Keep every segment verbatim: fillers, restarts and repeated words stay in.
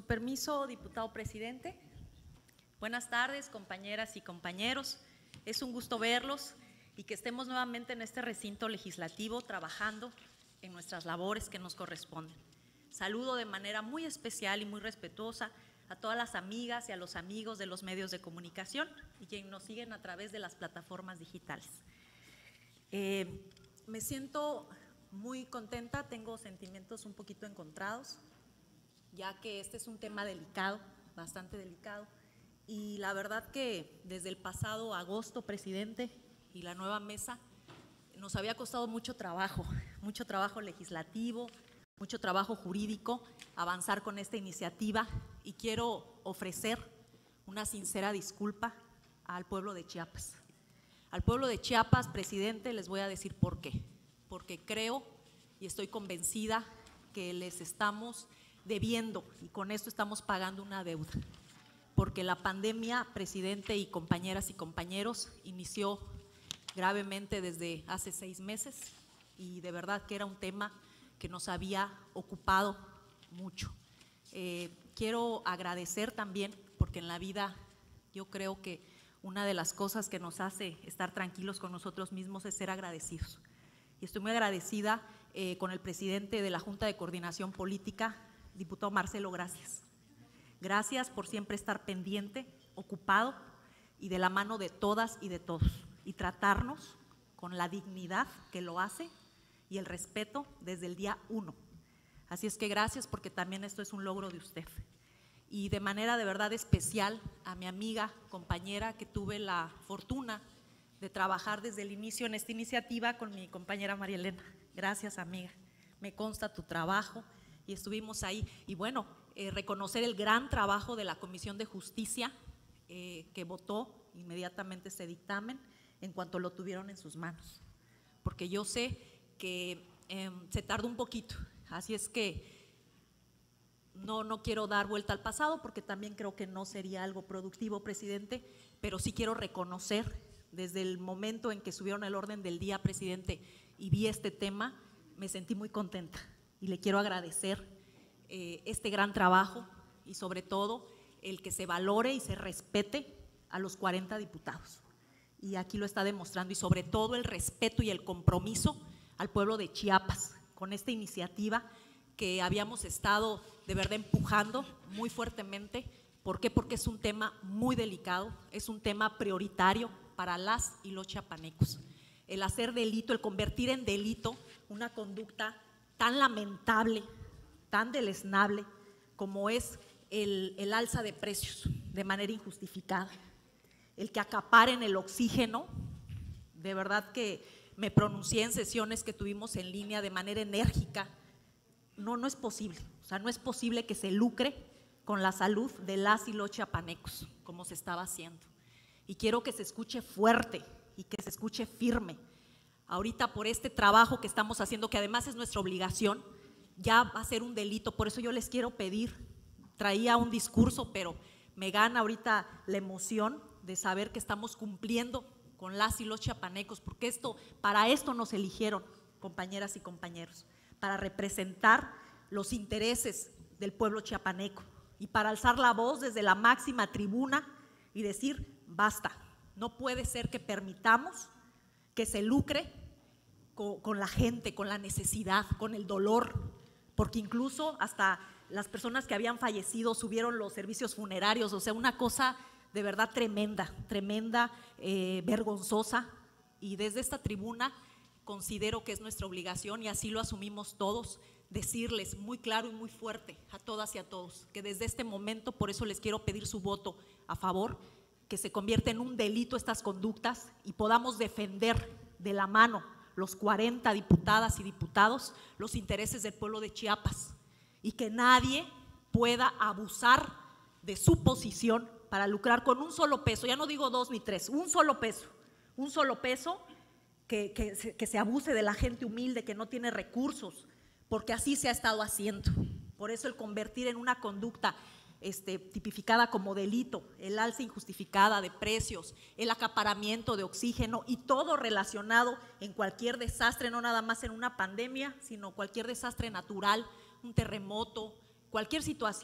Permiso, diputado presidente. Buenas tardes, compañeras y compañeros. Es un gusto verlos y que estemos nuevamente en este recinto legislativo trabajando en nuestras labores que nos corresponden. Saludo de manera muy especial y muy respetuosa a todas las amigas y a los amigos de los medios de comunicación y quienes nos siguen a través de las plataformas digitales. Eh, me siento muy contenta, tengo sentimientos un poquito encontrados, ya que este es un tema delicado, bastante delicado, y la verdad que desde el pasado agosto, presidente, y la nueva mesa, nos había costado mucho trabajo, mucho trabajo legislativo, mucho trabajo jurídico, avanzar con esta iniciativa, y quiero ofrecer una sincera disculpa al pueblo de Chiapas. Al pueblo de Chiapas, presidente, les voy a decir por qué. Porque creo y estoy convencida que les estamos debiendo y con esto estamos pagando una deuda. Porque la pandemia, presidente y compañeras y compañeros, inició gravemente desde hace seis meses y de verdad que era un tema que nos había ocupado mucho. Eh, quiero agradecer también, porque en la vida yo creo que una de las cosas que nos hace estar tranquilos con nosotros mismos es ser agradecidos. Y estoy muy agradecida eh, con el presidente de la Junta de Coordinación Política, diputado Marcelo, gracias. Gracias por siempre estar pendiente, ocupado y de la mano de todas y de todos y tratarnos con la dignidad que lo hace y el respeto desde el día uno. Así es que gracias, porque también esto es un logro de usted. Y de manera de verdad especial a mi amiga, compañera, que tuve la fortuna de trabajar desde el inicio en esta iniciativa con mi compañera María Elena. Gracias, amiga. Me consta tu trabajo y estuvimos ahí. Y bueno, eh, reconocer el gran trabajo de la Comisión de Justicia eh, que votó inmediatamente ese dictamen en cuanto lo tuvieron en sus manos. Porque yo sé que eh, se tardó un poquito, así es que no, no quiero dar vuelta al pasado porque también creo que no sería algo productivo, presidente, pero sí quiero reconocer desde el momento en que subieron el orden del día, presidente, y vi este tema, me sentí muy contenta y le quiero agradecer eh, este gran trabajo y sobre todo el que se valore y se respete a los cuarenta diputados. Y aquí lo está demostrando, y sobre todo el respeto y el compromiso al pueblo de Chiapas con esta iniciativa que habíamos estado de verdad empujando muy fuertemente. ¿Por qué? Porque es un tema muy delicado, es un tema prioritario para las y los chiapanecos. El hacer delito, el convertir en delito una conducta tan lamentable, tan deleznable como es el, el alza de precios de manera injustificada, el que acaparen el oxígeno. De verdad que me pronuncié en sesiones que tuvimos en línea de manera enérgica. No, no es posible, o sea, no es posible que se lucre con la salud de las y los chiapanecos, como se estaba haciendo. Y quiero que se escuche fuerte y que se escuche firme. Ahorita por este trabajo que estamos haciendo, que además es nuestra obligación, ya va a ser un delito, por eso yo les quiero pedir, traía un discurso, pero me gana ahorita la emoción de saber que estamos cumpliendo con las y los chiapanecos, porque esto, para esto nos eligieron, compañeras y compañeros, para representar los intereses del pueblo chiapaneco y para alzar la voz desde la máxima tribuna y decir basta, no puede ser que permitamos que se lucre con, con la gente, con la necesidad, con el dolor, porque incluso hasta las personas que habían fallecido subieron los servicios funerarios, o sea, una cosa de verdad tremenda, tremenda, eh, vergonzosa, y desde esta tribuna considero que es nuestra obligación, y así lo asumimos todos, decirles muy claro y muy fuerte a todas y a todos que desde este momento, por eso les quiero pedir su voto a favor, que se convierta en un delito estas conductas y podamos defender de la mano los cuarenta diputadas y diputados los intereses del pueblo de Chiapas, y que nadie pueda abusar de su posición para lucrar con un solo peso, ya no digo dos ni tres, un solo peso, un solo peso, que, que, se, que se abuse de la gente humilde que no tiene recursos, porque así se ha estado haciendo. Por eso el convertir en una conducta este, tipificada como delito, el alza injustificada de precios, el acaparamiento de oxígeno y todo relacionado en cualquier desastre, no nada más en una pandemia, sino cualquier desastre natural, un terremoto, cualquier situación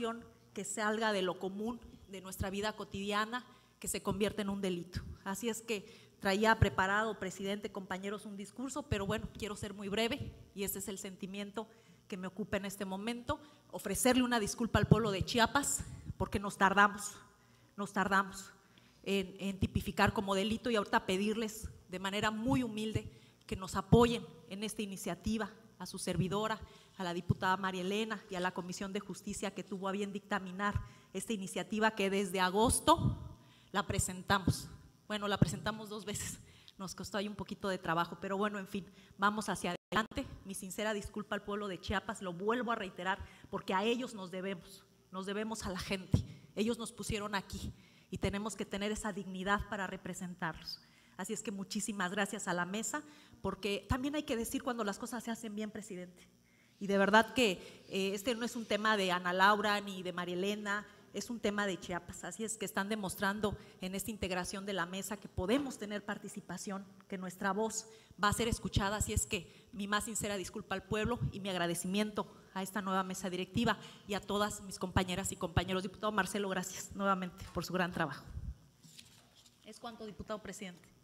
que salga de lo común, de nuestra vida cotidiana, que se convierte en un delito. Así es que traía preparado, presidente, compañeros, un discurso, pero bueno, quiero ser muy breve y ese es el sentimiento que me ocupa en este momento, ofrecerle una disculpa al pueblo de Chiapas, porque nos tardamos, nos tardamos en, en tipificar como delito y ahorita pedirles de manera muy humilde que nos apoyen en esta iniciativa, a su servidora, a la diputada María Elena y a la Comisión de Justicia que tuvo a bien dictaminar esta iniciativa que desde agosto la presentamos. Bueno, la presentamos dos veces, nos costó ahí un poquito de trabajo, pero bueno, en fin, vamos hacia adelante. Mi sincera disculpa al pueblo de Chiapas, lo vuelvo a reiterar, porque a ellos nos debemos, nos debemos a la gente. Ellos nos pusieron aquí y tenemos que tener esa dignidad para representarlos. Así es que muchísimas gracias a la mesa, porque también hay que decir cuando las cosas se hacen bien, presidente. Y de verdad que eh, este no es un tema de Ana Laura ni de María Elena, es un tema de Chiapas. Así es que están demostrando en esta integración de la mesa que podemos tener participación, que nuestra voz va a ser escuchada. Así es que mi más sincera disculpa al pueblo y mi agradecimiento a esta nueva mesa directiva y a todas mis compañeras y compañeros. Diputado Marcelo, gracias nuevamente por su gran trabajo. Es cuanto, diputado presidente.